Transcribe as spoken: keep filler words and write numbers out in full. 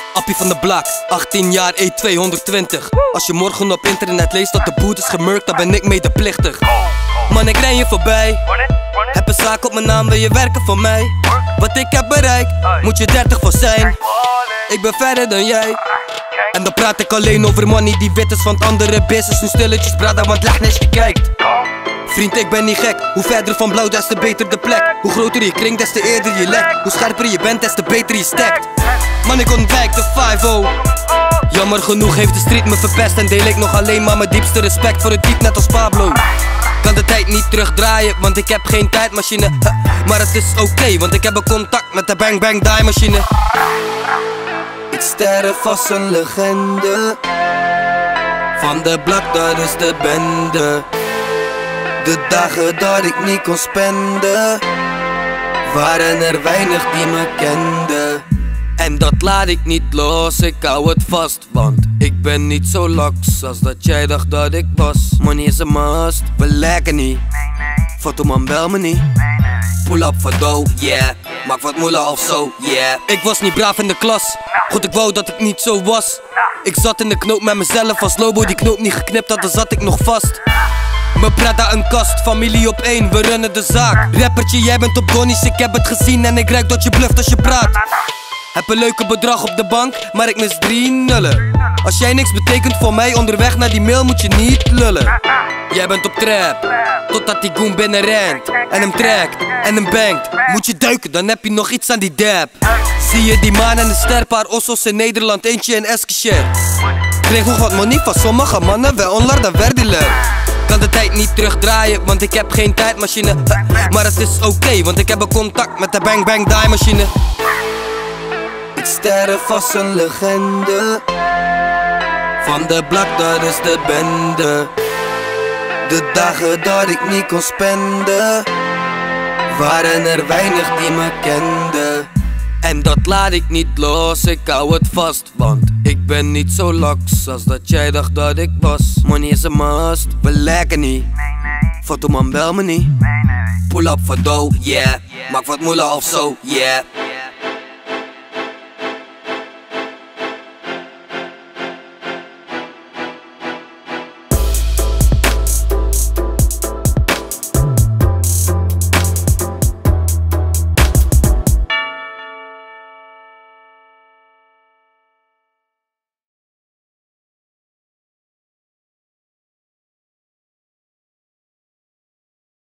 Appie van de Blak, achttien jaar, E tweehonderdtwintig. Als je morgen op internet leest dat de boet is gemurkt, dan ben ik medeplichtig. Man, ik ren je voorbij. Heb een zaak op mijn naam, wil je werken voor mij? Wat ik heb bereikt, moet je dertig voor zijn. Ik ben verder dan jij. En dan praat ik alleen over money die wit is van het andere business. Nu stilletjes brada, want lach als je kijkt. Vriend, ik ben niet gek. Hoe verder van blauw, des te beter de plek. Hoe groter je kring, des te eerder je lekt. Hoe scherper je bent, des te beter je stekt. Man, ik ontwijk de vijf-oh. Jammer genoeg heeft de street me verpest. En deel ik nog alleen maar mijn diepste respect voor het diep, net als Pablo. Kan de tijd niet terugdraaien, want ik heb geen tijdmachine. Maar het is oké, okay, want ik heb een contact met de bang bang die machine. Ik sterf als een legende. Van de Blak, dat is de bende. De dagen dat ik niet kon spenden, waren er weinig die me kenden. En dat laat ik niet los, ik hou het vast. Want ik ben niet zo laks als dat jij dacht dat ik was. Money is een must, we lijken niet. Foto man, bel me niet. Pull up voor dough, yeah. Maak wat moela of zo, yeah. Ik was niet braaf in de klas. Goed, ik wou dat ik niet zo was. Ik zat in de knoop met mezelf. Als Lobo die knoop niet geknipt had, dan zat ik nog vast. Me brada een kast, familie op één, we runnen de zaak. Rappertje, jij bent op donnies, ik heb het gezien. En ik ruik dat je bluft als je praat. Heb een leuke bedrag op de bank, maar ik mis drie nullen. Als jij niks betekent voor mij, onderweg naar die mail moet je niet lullen. Jij bent op trap, totdat die goon binnen rent. En hem trekt, en hem bangt. Moet je duiken, dan heb je nog iets aan die dab. Zie je die maan en de ster, paar ossos in Nederland, eentje in Eskişehir. Kreeg nog wat money van sommige mannen, wij onlar dan verdiler. Kan de tijd niet terugdraaien, want ik heb geen tijdmachine. Maar het is oké, okay, want ik heb een contact met de bang bang die machine. Ik sterf als een legende. Van de Blak, dat is de bende. De dagen dat ik niet kon spenden, waren er weinig die me kenden. En dat laat ik niet los, ik hou het vast. Want ik ben niet zo laks als dat jij dacht dat ik was. Money is een must, we lijken niet. Foto man, bel me niet. Pull up voor dough, yeah. Maak wat moela of zo, yeah.